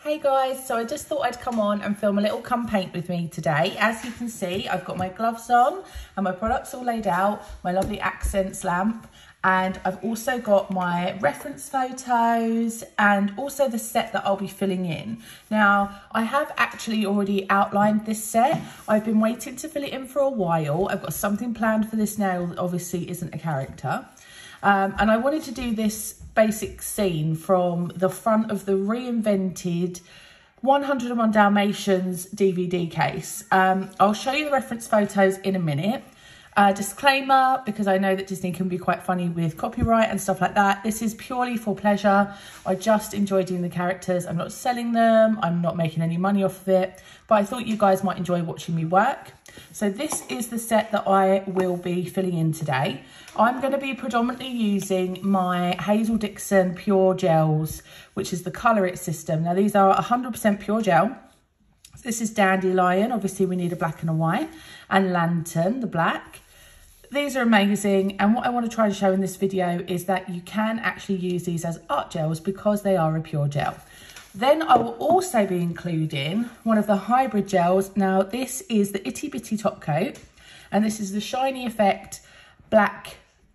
Hey guys, so I just thought I'd come on and film a little come paint with me today. As you can see, I've got my gloves on and my products all laid out, my lovely accents lamp, and I've also got my reference photos and also the set that I'll be filling in. Now, I have actually already outlined this set. I've been waiting to fill it in for a while. I've got something planned for this nail that obviously isn't a character. And I wanted to do this basic scene from the front of the reinvented 101 Dalmatians DVD case. I'll show you the reference photos in a minute. Disclaimer, because I know that Disney can be quite funny with copyright and stuff like that. This is purely for pleasure. I just enjoy doing the characters. I'm not selling them. I'm not making any money off of it. But I thought you guys might enjoy watching me work. So this is the set that I will be filling in today. I'm going to be predominantly using my Hazel Dixon Pure Gels, which is the Colour It system. Now these are 100% pure gel. This is Dandelion. Obviously we need a black and a white, and Lantern, the black. These are amazing, and what I want to try and show in this video is that you can actually use these as art gels because they are a pure gel. Then I will also be including one of the hybrid gels. Now this is the Itty Bitty Top Coat, and this is the Shiny Effect Black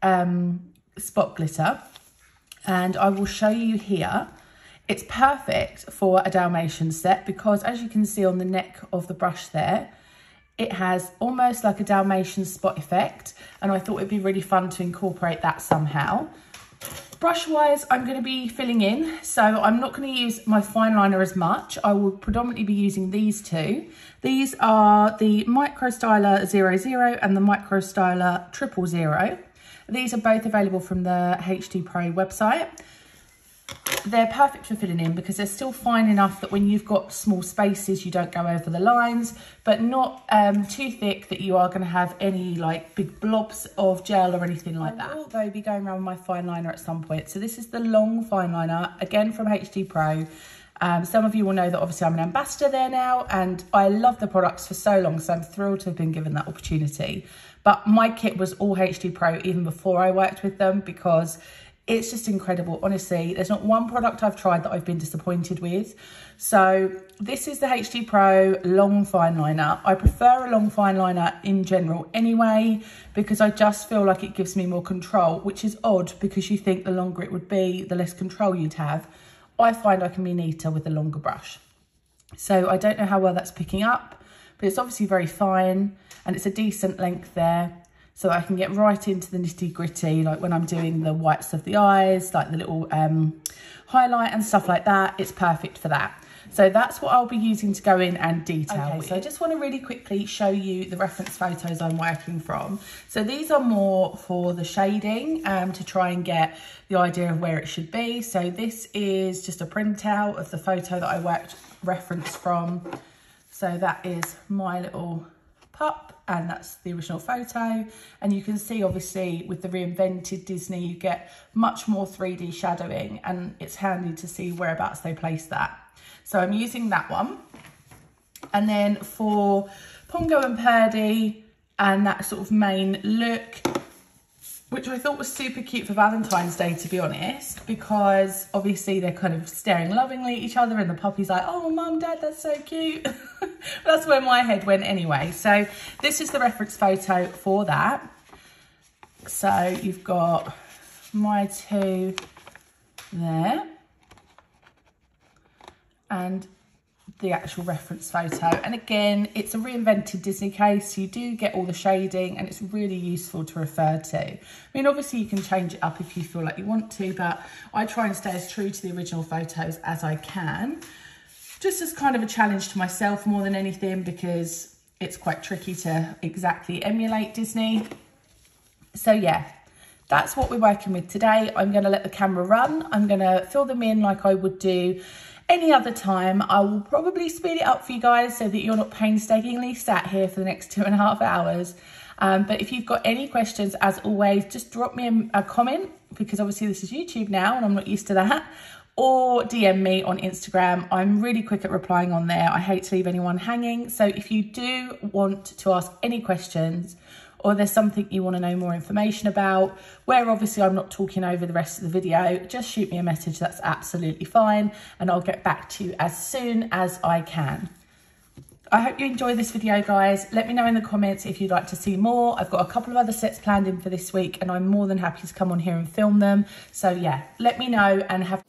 Spot Glitter, and I will show you here. It's perfect for a Dalmatian set because, as you can see on the neck of the brush there, it has almost like a Dalmatian spot effect, and I thought it'd be really fun to incorporate that somehow. Brush wise, I'm going to be filling in, so I'm not going to use my fine liner as much. I will predominantly be using these two. These are the Micro Styler 00 and the Micro Styler 000. These are both available from the HD Pro website. They're perfect for filling in because they're still fine enough that when you've got small spaces, you don't go over the lines, but not too thick that you are going to have any like big blobs of gel or anything like that. I will though be going around with my fine liner at some point. So this is the long fine liner, again from HD Pro. Some of you will know that obviously I'm an ambassador there now, and I love the products for so long, so I'm thrilled to have been given that opportunity. But my kit was all HD Pro even before I worked with them because it's just incredible. Honestly, there's not one product I've tried that I've been disappointed with. So this is the HD Pro long fine liner. I prefer a long fine liner in general anyway, because I just feel like it gives me more control, which is odd because you think the longer it would be, the less control you'd have. I find I can be neater with a longer brush. So I don't know how well that's picking up, but it's obviously very fine and it's a decent length there. So I can get right into the nitty gritty, like when I'm doing the whites of the eyes, like the little highlight and stuff like that. It's perfect for that. So that's what I'll be using to go in and detail. Okay, so I just want to really quickly show you the reference photos I'm working from. So these are more for the shading to try and get the idea of where it should be. So this is just a printout of the photo that I reference from. So that is my little pup, and that's the original photo. And you can see obviously with the reinvented Disney you get much more 3D shadowing, and it's handy to see whereabouts they place that. So I'm using that one. And then for Pongo and Purdy and that sort of main look, which I thought was super cute for Valentine's Day, to be honest, because obviously they're kind of staring lovingly at each other and the puppy's like, oh, mum, dad, that's so cute. That's where my head went anyway. So this is the reference photo for that. So you've got my two there and the actual reference photo. And again, it's a reinvented Disney case, so you do get all the shading and it's really useful to refer to. I mean, obviously you can change it up if you feel like you want to, but I try and stay as true to the original photos as I can, just as kind of a challenge to myself more than anything, because it's quite tricky to exactly emulate Disney. So yeah, that's what we're working with today. I'm going to let the camera run. I'm going to fill them in like I would do any other time. I will probably speed it up for you guys so that you're not painstakingly sat here for the next 2.5 hours. But if you've got any questions, as always, just drop me a comment, because obviously this is YouTube now and I'm not used to that, or DM me on Instagram. I'm really quick at replying on there. I hate to leave anyone hanging. So if you do want to ask any questions or there's something you want to know more information about, where obviously I'm not talking over the rest of the video, just shoot me a message. That's absolutely fine. And I'll get back to you as soon as I can. I hope you enjoyed this video, guys. Let me know in the comments if you'd like to see more. I've got a couple of other sets planned in for this week and I'm more than happy to come on here and film them. So yeah, let me know and have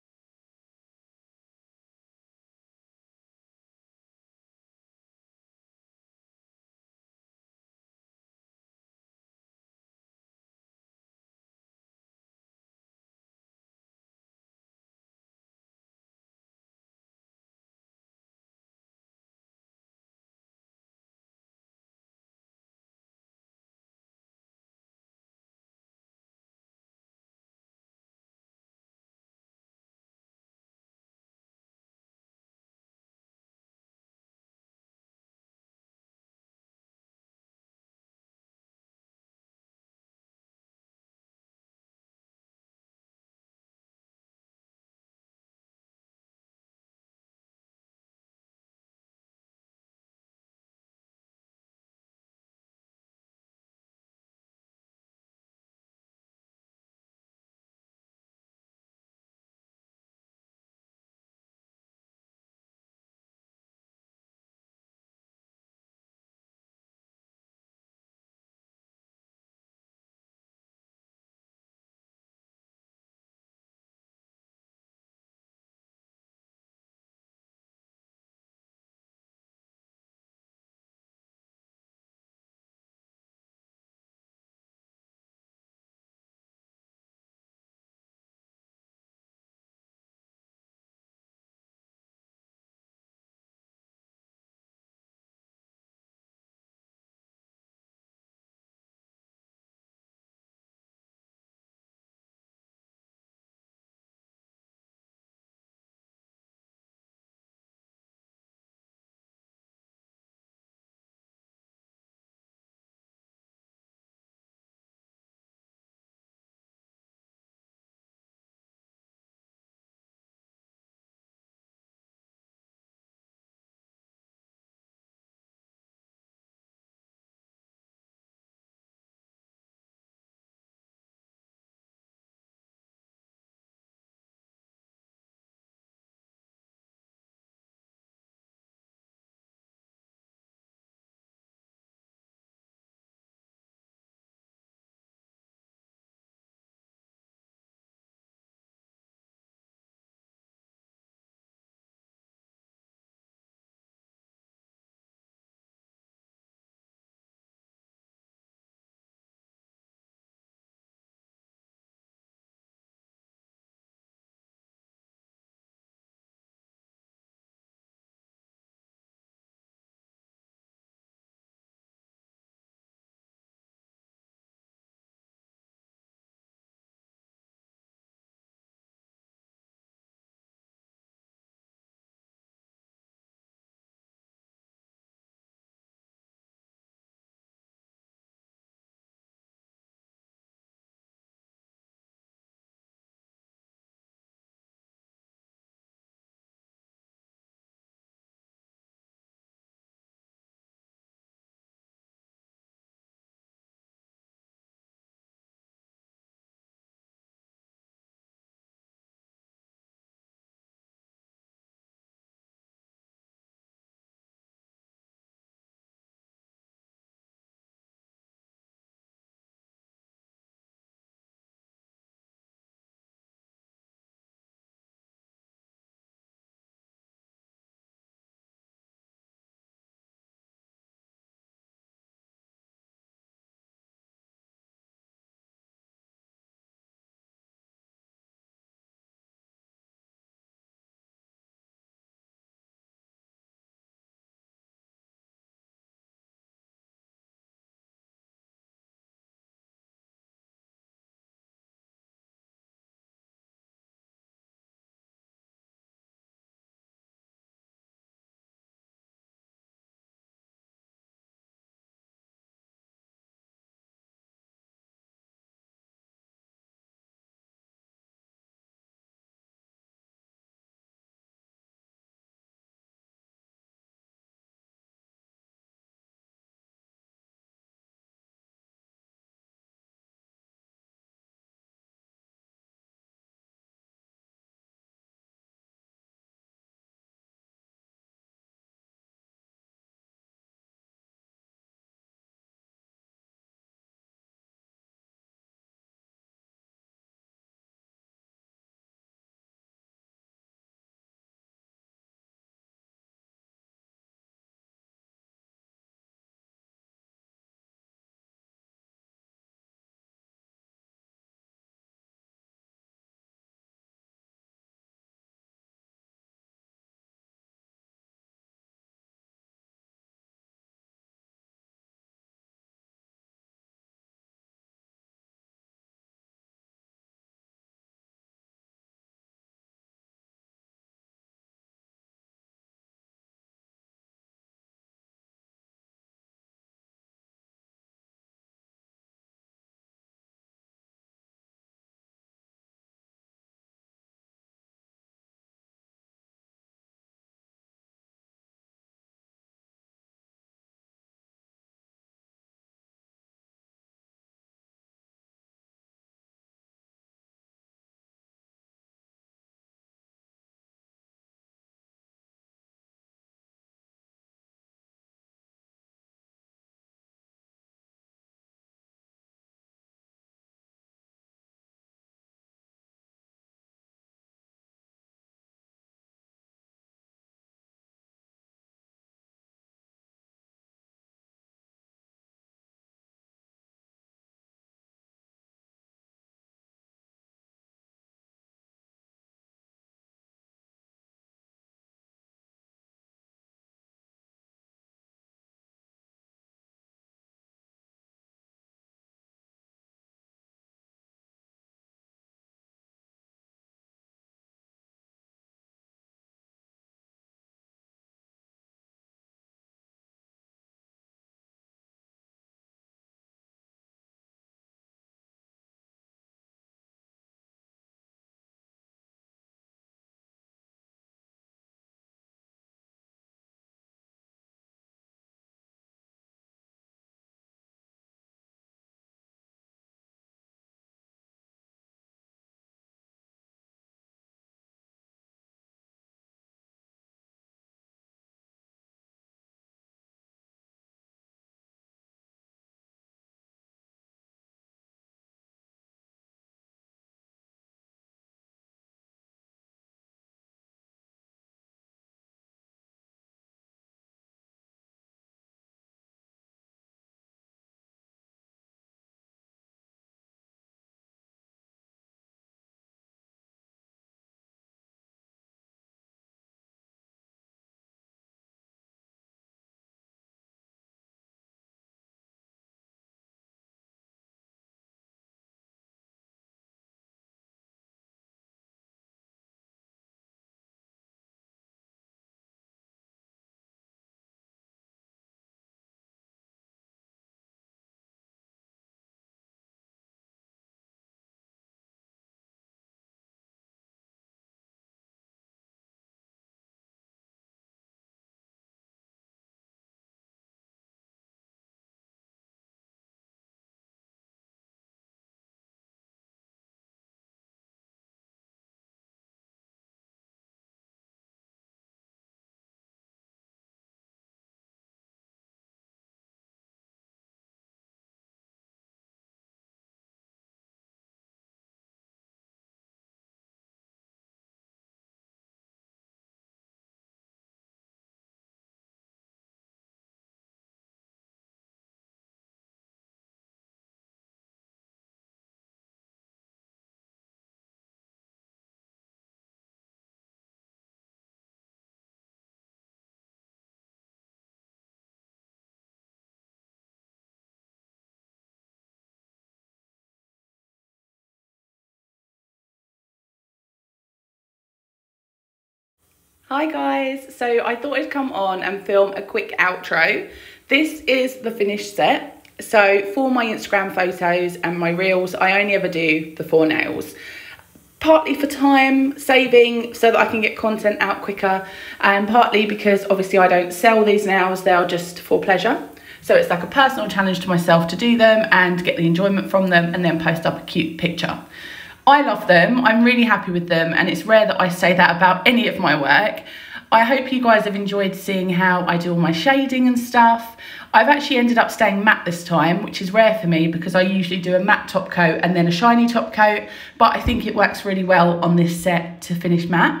Hi guys, so I thought I'd come on and film a quick outro. This is the finished set. So for my Instagram photos and my reels, I only ever do the 4 nails. Partly for time saving so that I can get content out quicker, and partly because obviously I don't sell these nails, they're just for pleasure. So it's like a personal challenge to myself to do them and get the enjoyment from them and then post up a cute picture. I love them, I'm really happy with them, and it's rare that I say that about any of my work. I hope you guys have enjoyed seeing how I do all my shading and stuff. I've actually ended up staying matte this time, which is rare for me because I usually do a matte top coat and then a shiny top coat, but I think it works really well on this set to finish matte.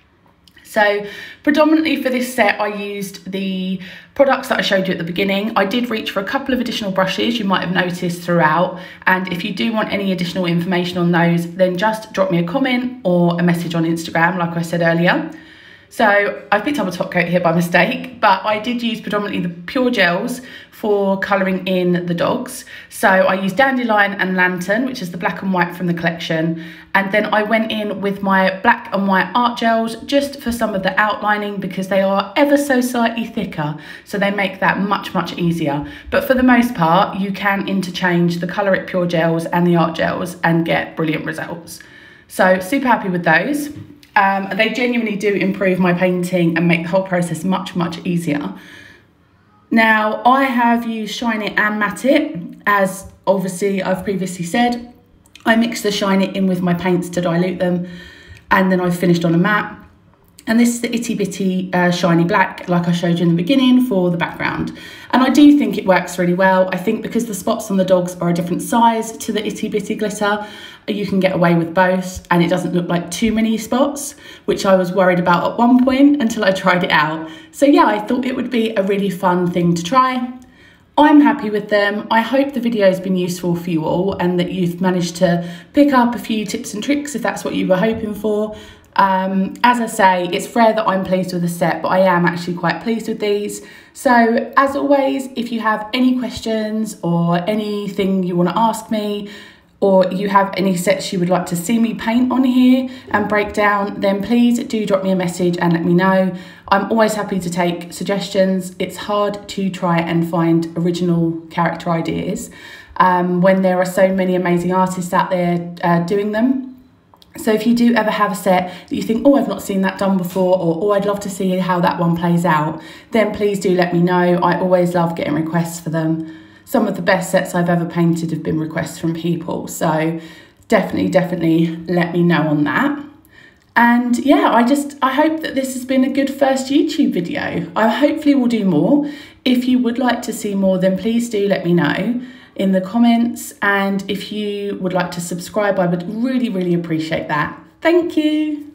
So predominantly for this set, I used the products that I showed you at the beginning. I did reach for a couple of additional brushes, you might have noticed throughout. And if you do want any additional information on those, then just drop me a comment or a message on Instagram, like I said earlier. So I picked up a top coat here by mistake, but I did use predominantly the pure gels for colouring in the dogs. So I used Dandelion and Lantern, which is the black and white from the collection. And then I went in with my black and white art gels just for some of the outlining because they are ever so slightly thicker. So they make that much, much easier. But for the most part, you can interchange the Colour It Pure gels and the art gels and get brilliant results. So super happy with those. They genuinely do improve my painting and make the whole process much, much easier. Now, I have used Shine It and Matte It, as obviously I've previously said. I mix the Shine It in with my paints to dilute them, and then I've finished on a matte. And this is the Itty Bitty Shiny Black, like I showed you in the beginning, for the background. And I do think it works really well. I think because the spots on the dogs are a different size to the Itty Bitty glitter, you can get away with both, and it doesn't look like too many spots, which I was worried about at one point until I tried it out. So yeah, I thought it would be a really fun thing to try. I'm happy with them. I hope the video has been useful for you all and that you've managed to pick up a few tips and tricks if that's what you were hoping for. As I say, it's rare that I'm pleased with the set, but I am actually quite pleased with these. So as always, if you have any questions or anything you want to ask me, or you have any sets you would like to see me paint on here and break down, then please do drop me a message and let me know. I'm always happy to take suggestions. It's hard to try and find original character ideas when there are so many amazing artists out there doing them. So if you do ever have a set that you think, oh, I've not seen that done before, or oh, I'd love to see how that one plays out, then please do let me know. I always love getting requests for them. Some of the best sets I've ever painted have been requests from people. So definitely let me know on that. And yeah, I hope that this has been a good first YouTube video. I hopefully will do more. If you would like to see more, then please do let me know in the comments. And if you would like to subscribe, I would really appreciate that. Thank you.